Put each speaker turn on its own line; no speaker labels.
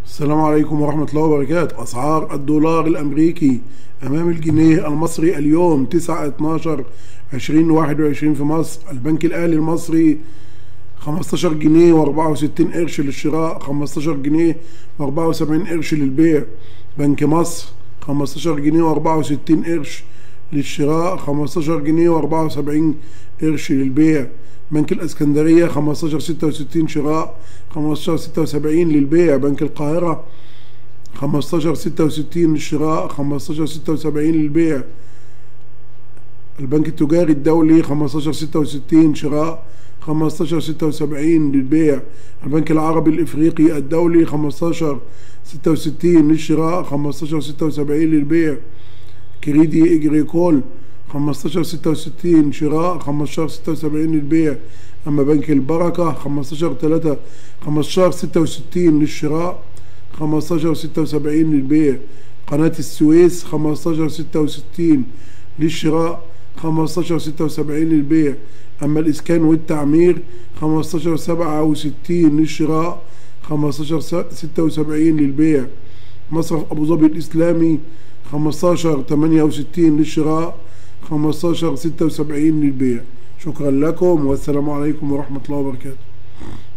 السلام عليكم ورحمة الله وبركاته. أسعار الدولار الأمريكي أمام الجنيه المصري اليوم 9/12/2021 في مصر. البنك الأهلي المصري 15 جنيه و64 قرش للشراء، 15 جنيه و74 قرش للبيع. بنك مصر 15 جنيه و64 قرش للشراء، 15 جنيه و74 قرش للبيع. بنك الإسكندرية 15.66 شراء، 15.76 للبيع. بنك القاهرة 15.66 للشراء، 15.76 للبيع. البنك التجاري الدولي 15.66 شراء، 15.76 للبيع. البنك العربي الإفريقي الدولي 15.66 للشراء، 15.76 للبيع. كريدي إجريكول 15.66 شراء، 15.76 للبيع. أما بنك البركة 15.66 للشراء، 15.76 للبيع. قناة السويس 15.66 للشراء، 15.76 للبيع. أما الإسكان والتعمير 15.67 للشراء، 15.76 للبيع. مصرف أبو ظبي الإسلامي 15.68 للشراء، 15.76 للبيع. شكرا لكم والسلام عليكم ورحمة الله وبركاته.